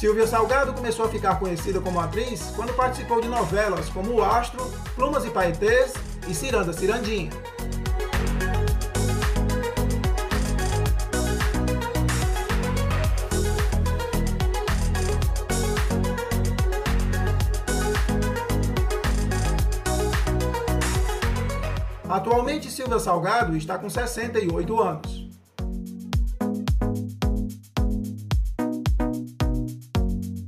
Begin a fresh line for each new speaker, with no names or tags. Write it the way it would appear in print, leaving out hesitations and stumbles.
Silvia Salgado começou a ficar conhecida como atriz quando participou de novelas como O Astro, Plumas e Paetês e Ciranda Cirandinha. Atualmente, Silvia Salgado está com 68 anos.